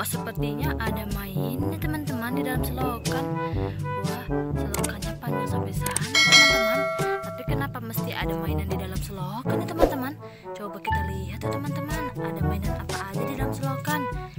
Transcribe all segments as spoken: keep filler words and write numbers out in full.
Kok sepertinya ada mainnya teman-teman di dalam selokan. Wah, selokannya panjang sampai sana teman-teman. Tapi kenapa mesti ada mainan di dalam selokan ya teman-teman? Coba kita lihat ya teman-teman, ada mainan apa aja di dalam selokan.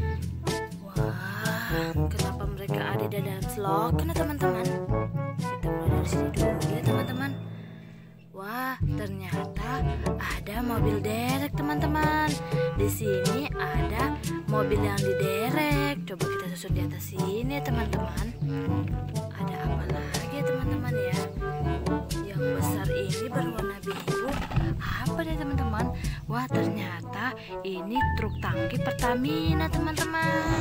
Wah, kenapa mereka ada di dalam selokan ya teman-teman? Kita mulai dari sini dulu ya teman-teman. Wah, ternyata ada mobil derek teman-teman. Di sini ada mobil yang diderek. Coba kita susun di atas sini ya teman-teman. Ada apa lagi ya teman-teman ya? Yang besar ini berwarna biru. Apa deh teman-teman? Wah, ternyata ini truk tangki Pertamina teman-teman.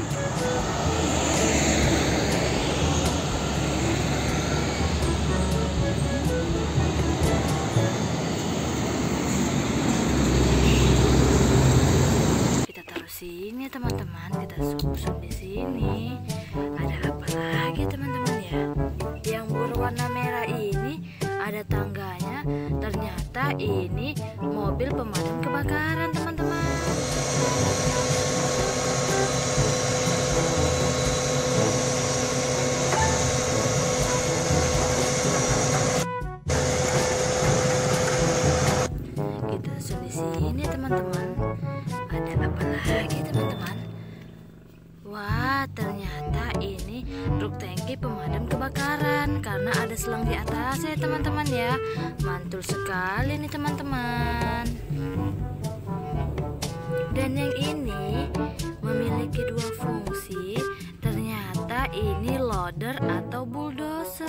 Sini teman-teman, kita susun di sini. Ada apa lagi teman-teman ya? Yang berwarna merah ini ada tangganya. Ternyata ini mobil pemadam kebakaran teman-teman. Kita susun di sini teman-teman. Ada apa lagi teman-teman? Wah, ternyata ini truk tangki pemadam kebakaran karena ada selang di atas ya teman-teman ya. Mantul sekali nih teman-teman. Dan yang ini memiliki dua fungsi. Ternyata ini loader atau bulldozer.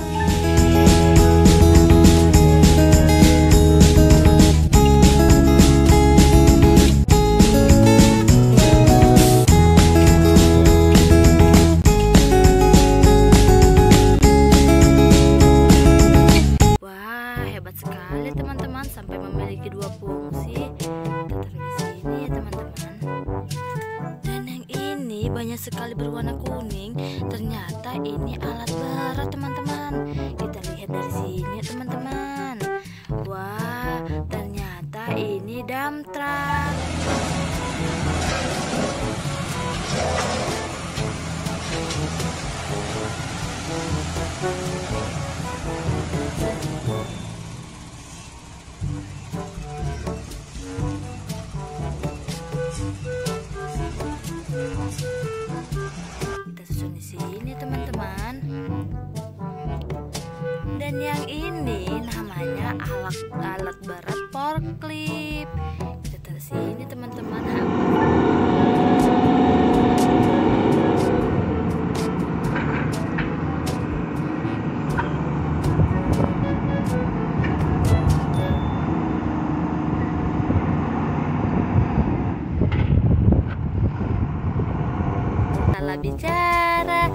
Teman-teman sampai memiliki dua fungsi. Kita taruh di sini ya teman-teman. Dan yang ini banyak sekali berwarna kuning. Ternyata ini alat berat teman-teman. Kita lihat dari sini ya teman-teman. Wah, ternyata ini dump truck. Kita susun di sini teman-teman. Dan yang ini namanya alat alat berat forklift. Kita taruh sini teman-teman. Salah bicara.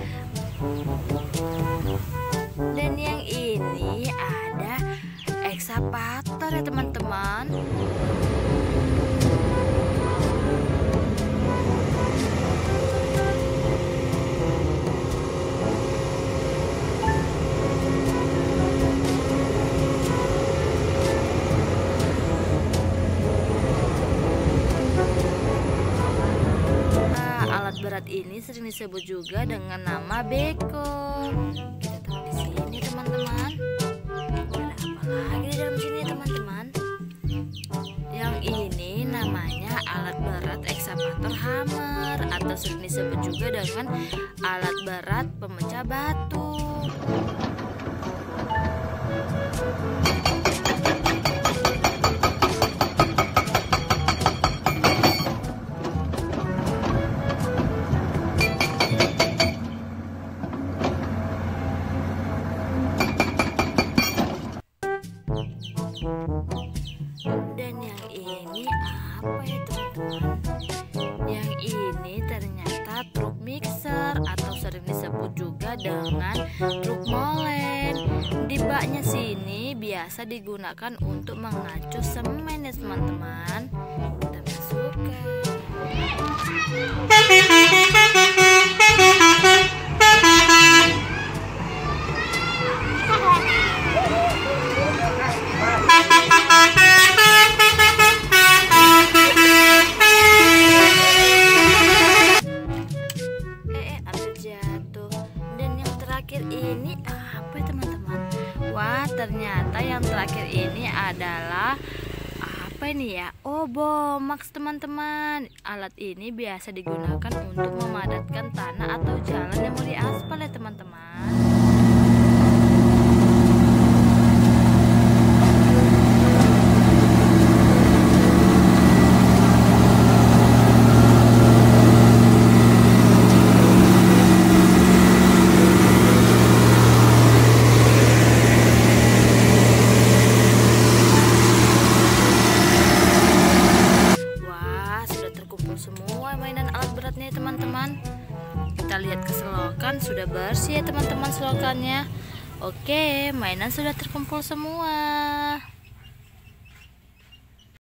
Dan yang ini ada ekskavator ya teman-teman. Berat ini sering disebut juga dengan nama beko. Kita taruh di sini teman-teman. Ada apa lagi di dalam sini teman-teman? Yang ini namanya alat berat ekskavator hammer atau sering disebut juga dengan alat berat pemecah batu. Dan yang ini apa ya teman-teman? Yang ini ternyata truk mixer atau sering disebut juga dengan truk molen. Di baknya sini biasa digunakan untuk mengacu semen ya teman-teman. Kita masukkan. ternyata yang terakhir ini adalah apa ini ya? Oh, Bomax teman-teman. Alat ini biasa digunakan untuk memadatkan tanah atau jalan yang mau diaspal ya teman-teman. Semua mainan alat beratnya teman-teman. Kita lihat ke selokan, sudah bersih ya teman-teman selokannya. Oke, mainan sudah terkumpul semua.